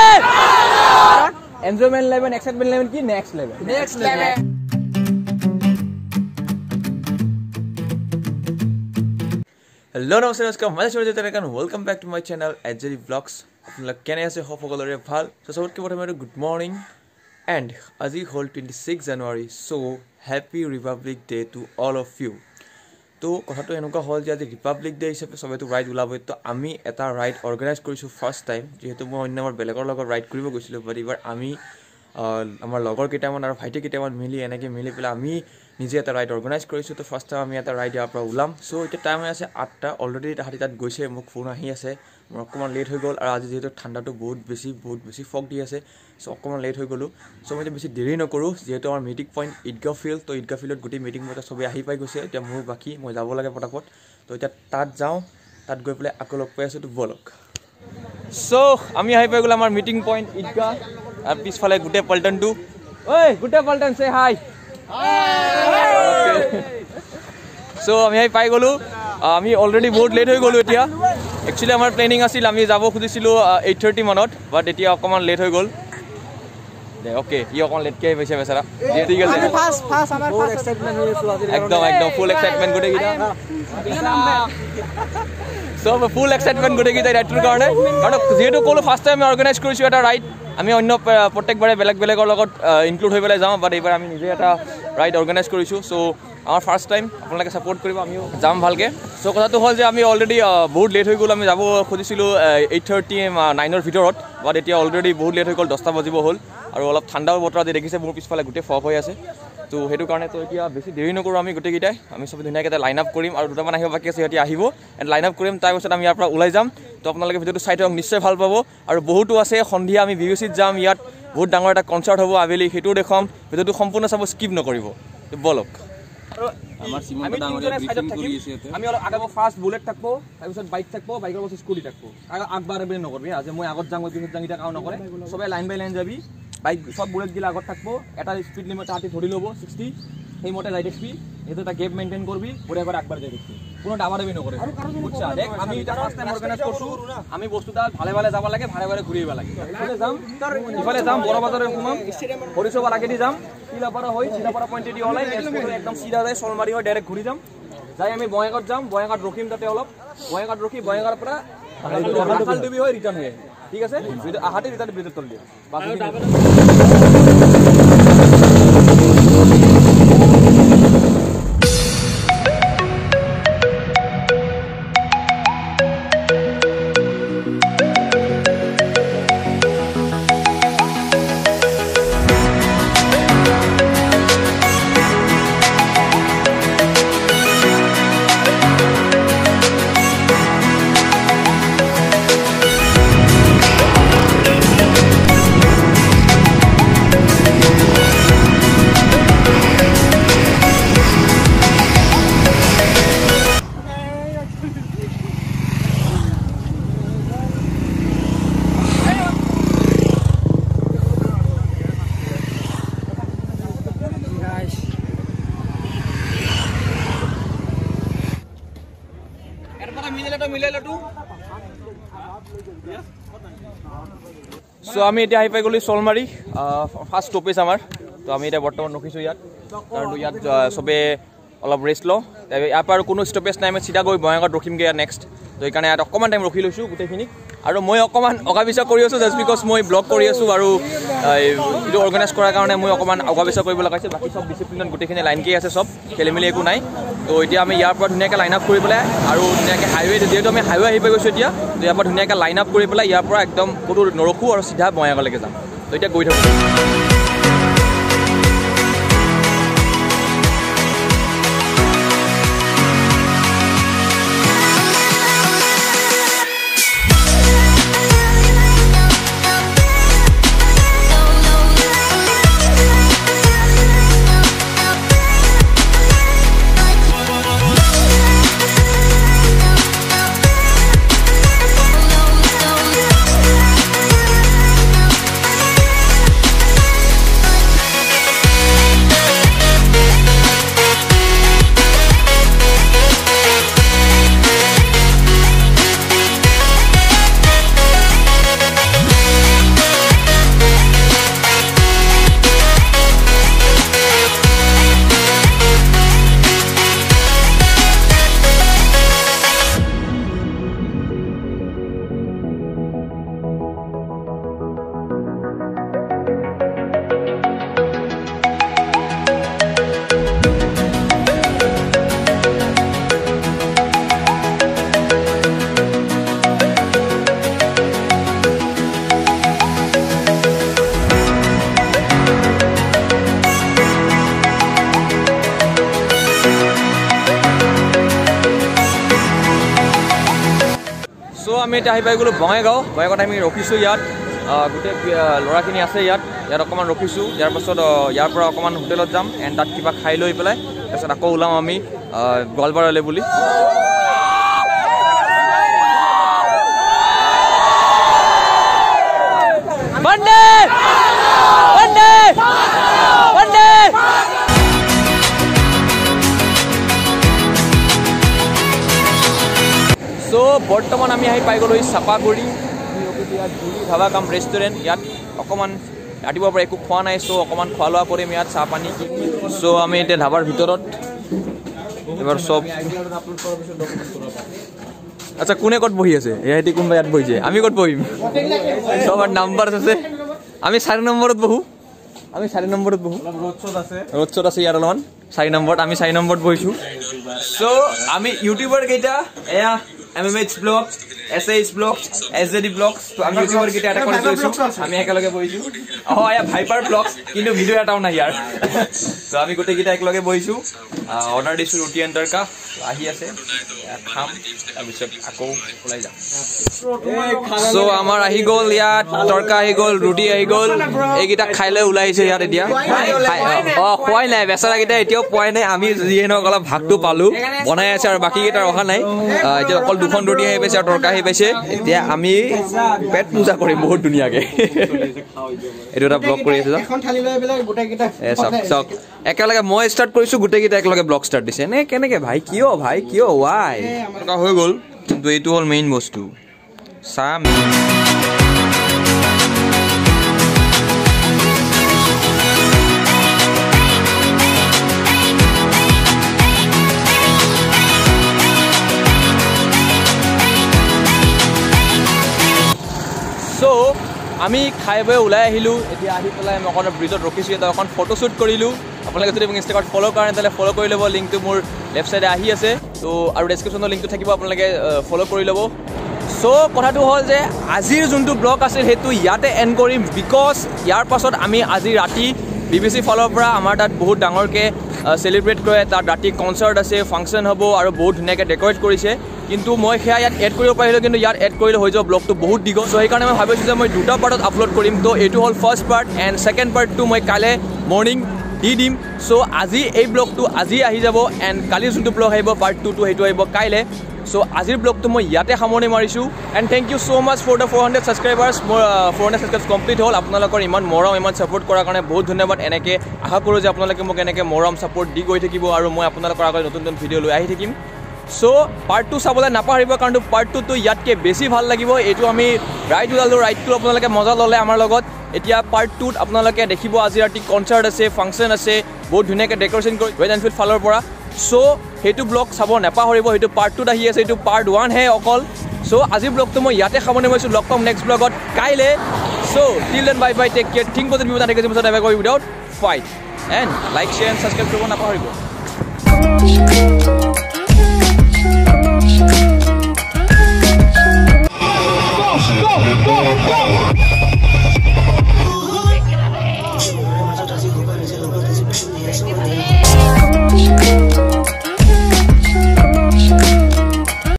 enjoyment level excitement level কি next level hello नमस्ते नमस्कार मैं सूरज तेरेकान welcome back to my channel एजरी ब्लॉग्स আপোনালোক কেনে আছে সকলোৰে ভাল সো সবতকৈ প্ৰথমে গুড মৰ্নিং এন্ড আজি হল 26 জানুৱাৰী so happy republic day to all of you তো কথাটো এনেকুৱা হল যে আজি ৰিপাব্লিক ডে হিচাপে সবেতো ৰাইড ওলাব তো আমি এটা ৰাইড অৰ্গানাইজ কৰিছো ফাৰ্স্ট টাইম যেহেতু মই অন্যমাৰ বেলেগৰ লগত ৰাইড কৰিব গৈছিলো বাট এবাৰ আমি আমাৰ লগৰ কেইটামান আৰু ভাইটি কেইটামান মিলি এনেকৈ মিলি পেলাই আমি নিজে এটা ৰাইড অৰ্গানাইজ কৰিছো তো ফাৰ্স্ট টাইম আমি এটা ৰাইড ইয়াৰ পৰা ওলাম সো এটা টাইম আছে 8টা অলৰেডি তাত গৈছে মোক ফোন আহি আছে মোৰ অকমান লেট হৈ গ'ল আৰু আজি যেহেতু ঠাণ্ডাটো বহুত বেছি ফগ দি আছে সো অকমান লেট হৈ গ'লো সো মই বেছি দেৰি নকৰো যেহেতু আমাৰ মিটিং পইণ্ট ঈদগাঁও ফিল্ড তো ঈদগাঁও ফিল্ডত গোটেই মিটিং মতে সবে আহি পাই গৈছে এতিয়া মোৰ বাকি মই যাব লাগে পটাপট তো এতিয়া তাত যাওঁ তাত গৈ পেলাই আকৌ লগ পাই আছো তো বলক সো আমি আহি পাই গ'লো আমাৰ মিটিং পইণ্ট ঈদগাঁও আর পিছফালে গুটে পল্টনটো ওই গুটে পল্টন সে হাই সো আমি আহি পাই গ'লো আমি অলৰেডি বহুত লেট হৈ গ'লো এতিয়া একচুয়ালি আমাৰ প্লেনিং আছিল আমি যাব খুজিছিলো 8:30 মানত বাট এতিয়া অকমান লেট হৈ গ'ল দে ওকে ই অকমান লেট কে হৈছে বেচাৰা ঠিক আছে ফাস্ট আমাৰ ফুল এক্সাইটমেন্ট হৈ আছে আজি একদম ফুল এক্সাইটমেন্ট গুটে গিটা সো ফুল এক্সাইটমেন্ট গুটে গিটা ৰাইডৰ কাৰণে কাৰণ যেহেতু কোলো ফাৰ্স্ট টাইম অৰ্গানাইজ কৰিছো এটা ৰাইড আমি অন্য প্ৰত্যেকবাৰে বেলেগৰ লগত ইনক্লুড হৈ পেলাই যাওঁ বাট এইবাৰ আমি নিজে এটা ৰাইড অৰ্গানাইজ কৰিছো সো আমাৰ ফাৰ্স্ট টাইম আপোনালোকে সাপোৰ্ট কৰিব আমিও যাম ভালকে সো কথাটো হ'ল যে আমি অলৰেডি বহুত লেট হৈ গ'ল আমি যাব খুজিছিলো 8:30 9ৰ ভিতৰত বাট এতিয়া অলৰেডি বহুত লেট হৈ গ'ল 10টা বাজিব হ'ল আৰু অলপ ঠাণ্ডাও বতৰ আজি দেখিছে মোৰ পিছফালে গোটেই ফগ হৈ আছে তো সেইটো কাৰণে তো এতিয়া বেছি দেৰি নকৰো আমি গোটেইকেইটাই আমি সব ধুনীয়াকৈ এটা লাইন আপ কৰিম আৰু দুটামান আহিব বাকি আছে সিহঁতি আহিব এণ্ড লাইন আপ কৰিম তাৰপিছত আমি ইয়াৰ পৰা ওলাই যাম তো আপোনালোকে ভিডিঅ'টো চাই থাকক নিশ্চয় ভাল পাব আৰু বহুতো আছে সন্ধিয়া আমি ভিউচিত যাম ইয়াত বহুত ডাঙৰ এটা কনচাৰ্ট হ'ব আবেলি সেইটোও দেখাম ভিডিঅ'টো সম্পূৰ্ণ চাব স্কিপ নকৰিব তো বলক আমাৰ সিমন্ত ডাঙৰীয়া ব্ৰিফিং কৰি আছে আমি অলপ আগত ফাৰ্স্ট বুলেট থাকব তাৰপিছত বাইক থাকব বাইকৰ পাছত স্কুটি থাকব আগবাৰ বেন নকৰবি আজি মই আগত যাম পিছত যাম এটা কাও নকৰে সবে লাইন বাই লাইন যাবি বাইক সব বুলেট গিলা আগত থাকব এটা স্পিড লিমিট হাতে ধৰি লব 60 সেই মতে যাই দেখবি এটো এটা গেপ মেইনটেইন করবি পরে একবার আগবার যাই দেখবি কোনো ডাবাডাবি নকৰে বুঝছা দেখ আমি এটা ফার্স্ট টাইম অর্গানাইজ করছো আমি বস্তুটা ভালে যাব লাগে ভালে ঘুরিবা লাগে ইফালে যাম বড় বাজারে ঘুমাম হরিসভা লাগেদি যাম কিলাপাড়া হই সিধাপাড়া পয়েন্টে দি অলাই একদম সিধা যায় সলমারি হয় ডাইরেক্ট ঘুরি যাম যাই আমি বয়াঘাট যাম বয়াঘাট ৰখিম তাতে অলপ বয়াঘাট ৰখি বয়াঘাটৰ পৰা হাল দিবি হয় ৰিটার্ন হয় ঠিক আছে আহাতে রিটার্ন ব্রিজের তল দিয়ে সো আমি এতিয়া আহি পাই গ'লো সলমাৰি ফাৰ্স্ট স্টপেজ আমাৰ তো আমি এতিয়া বৰ্তমান ৰখিছো ইয়াত কাৰণ ইয়াত সবে অলপ ৰেষ্ট লওঁ ইয়াৰ পৰা কোনো স্টপেজ নাই আমি চিধা গৈ বয়াঘাট ৰখিমগৈ ইয়াত নেক্সট তো এইকাৰণে ইয়াত অকণমান টাইম ৰখি লৈছোঁ গোটেইখিনি আৰু মই অকণমান অগাবিচা কৰি আছোঁ জাষ্ট বিকজ মই ব্লগ কৰি আছোঁ আৰু এইটো অৰ্গেনাইজ কৰাৰ কাৰণে মই অকণমান অগাবিচা কৰিব লগা হৈছে বাকী সব ডিচিপ্লিনত গোটেইখিনি লাইনকেই আছে সব খেলি মেলি একো নাই তো এতিয়া আমি ইয়াৰ পৰা ধুনীয়াকৈ লাইন আপ কৰি পেলাই আৰু ধুনীয়াকৈ হাইৱে যিহেতু আমি হাইৱে আহি পাই গৈছোঁ এতিয়া তো ইয়াৰ পৰা ধুনীয়াকৈ লাইন আপ কৰি পেলাই ইয়াৰ পৰা একদম ক'তো নৰখোঁ আৰু চিধা বয়াঘাটলৈকে যাম তো এতিয়া গৈ থাকোঁ এতিয়া আহি পাই গ'লোঁ বঙাইগাঁৱত আমি ৰখিছোঁ ইয়াত গোটেই ল'ৰাখিনি আছে ইয়াত অকণমান ৰখিছোঁ ইয়াৰ পাছত ইয়াৰ পৰা অকণমান হোটেলত যাম এণ্ড তাত কিবা খাই লৈ পেলাই তাৰপিছত আকৌ ওলাম আমি গোৱালপাৰালৈ বুলি So, বৰ্তমান আমি আহি পাই গ'লোঁ চাপাগুৰি ইয়াত জুৰি ধাবা কাম ৰেষ্টুৰেণ্ট ইয়াত অকণমান ৰাতিপুৱাৰ পৰা একো খোৱা নাই চ' অকণমান খোৱা লোৱা কৰিম ইয়াত চাহ পানী চ' আমি এতিয়া ধাবাৰ ভিতৰত এবাৰ চব আচ্ছা কোনে ক'ত বহি আছে এহেঁতি কোনোবা ইয়াত বহিছে আমি ক'ত বহিম চবৰ নাম্বাৰ আছে আমি 4 নম্বৰত বহোঁ ৰোড শ্ব'ত আছে ইয়াত অলপমান 4 নম্বৰত আমি 4 নম্বৰত বহিছোঁ চ' আমি ইউটিউবাৰ কেইটা এয়া MMH blog SH blog SJD blogs তো আমি ইউটিউবৰ কেইটা এটা কৰি লৈছোঁ আমি একেলগে বহিছোঁ এয়া ভাইপাৰ ব্লগছ কিন্তু ভিডিঅ' এটাও নাই ইয়াৰ তো আমি গোটেইকেইটা একেলগে বহিছোঁ অৰ্ডাৰ দিছোঁ ৰুটি এণ্ড তৰকা আহি আছে খাম তাৰপিছত আকৌ ওলাই যাম চ' আমাৰ আহি গ'ল ইয়াত তৰকা আহি গ'ল ৰুটি আহি গ'ল এইকেইটা খাই লৈ ওলাই আহিছে ইয়াত এতিয়া খোৱাই নাই বেচাৰাকেইটা এতিয়াও পোৱাই নাই আমি যিয়ে নহওক অলপ ভাগটো পালোঁ বনাই আছে আৰু বাকীকেইটাৰ অহা নাই এতিয়া অকল 2খন ৰুটি আহি পাইছে আৰু তৰকা আহি পাইছে এতিয়া আমি পেট পূজা কৰিম বহুত ধুনীয়াকৈ এইটো এটা ব্লগ কৰি আছো চাওক একেলগে মই ষ্টাৰ্ট কৰিছোঁ গোটেইকেইটা একেলগে ব্লগ ষ্টাৰ্ট দিছে নে কেনেকৈ ভাই কিয় ৱাই এনেকুৱা হৈ গ'ল কিন্তু এইটো হ'ল মেইন বস্তু চাম চ' আমি খাই বৈ ওলাই আহিলোঁ এতিয়া আহি পেলাই মই অকণ ব্ৰিজত ৰখিছোঁ এটা অকণ ফটোশ্বুট কৰিলোঁ আপোনালোকে যদি মোক ইনষ্টাগ্ৰামত ফ'ল' কৰে তেতিয়াহ'লে ফ'ল' কৰি ল'ব লিংকটো মোৰ লেফ্ট ছাইডে আহি আছে তো আৰু ডেছক্ৰিপশ্যনৰ লিংকটো থাকিব আপোনালোকে ফ'ল' কৰি ল'ব চ' কথাটো হ'ল যে আজিৰ যোনটো ব্লগ আছিল সেইটো ইয়াতে এণ্ড কৰিম বিকজ ইয়াৰ পাছত আমি আজি ৰাতি BBC ফালৰ পৰা আমাৰ তাত বহুত ডাঙৰকৈ চেলিব্ৰেট কৰে তাত ৰাতি কনচাৰ্ট আছে ফাংচন হ'ব আৰু বহুত ধুনীয়াকৈ ডেক'ৰেট কৰিছে কিন্তু মই সেয়া ইয়াত এড কৰিব পাৰিলোঁ কিন্তু ইয়াত এড কৰিলে হৈ যাব ব্লগটো বহুত দীঘল চ' সেইকাৰণে মই ভাবিছোঁ যে মই 2টা পাৰ্টত আপলোড কৰিম তো এইটো হ'ল ফাৰ্ষ্ট পাৰ্ট এণ্ড ছেকেণ্ড পাৰ্টটো মই কাইলৈ মৰ্ণিং দি দিম চ' আজি এই ব্লগটো আজি আহি যাব এণ্ড কালি যোনটো ব্লগ আহিব পাৰ্ট 2টো সেইটো আহিব কাইলৈ চ' আজিৰ ব্লগটো মই ইয়াতে সামৰণি মাৰিছোঁ and thank you so' much for the 400 subscribers মোৰ 400 ছাবস্ক্ৰাইবাৰ্ছ কমপ্লিট হ'ল আপোনালোকৰ ইমান মৰম ইমান ছাপোৰ্ট কৰাৰ কাৰণে বহুত ধন্যবাদ এনেকৈ আশা কৰোঁ যে আপোনালোকে মোক এনেকৈ মৰম ছাপোৰ্ট দি গৈ থাকিব আৰু মই আপোনালোকৰ আগত নতুন ভিডিঅ' লৈ আহি থাকিম চ' পাৰ্ট 2 চাবলৈ নাপাহৰিব কাৰণ পাৰ্ট 2টো ইয়াতকৈ বেছি ভাল লাগিব এইটো আমি ৰাইড ওলালোঁ ৰাইডটো আপোনালোকে মজা ল'লে আমাৰ লগত এতিয়া পাৰ্ট 2ত আপোনালোকে দেখিব আজি ৰাতি কনচাৰ্ট আছে ফাংচন আছে বহুত ধুনীয়াকৈ ডেক'ৰেশ্যন কৰি ৰয়েল এনফিল্ড ফালৰ পৰা চ' সেইটো ব্লগ চাব নাপাহৰিব সেইটো পাৰ্ট 2ত আহি আছে এইটো পাৰ্ট 1 হে অকল চ' আজিৰ ব্লগটো মই ইয়াতে সামৰণি মাৰিছোঁ লগ পাম নেক্সট ব্লগত কাইলৈ so' till then bye bye take care think positive থাকে যে never go without fight and like share and subscribe কৰিব নাপাহৰিব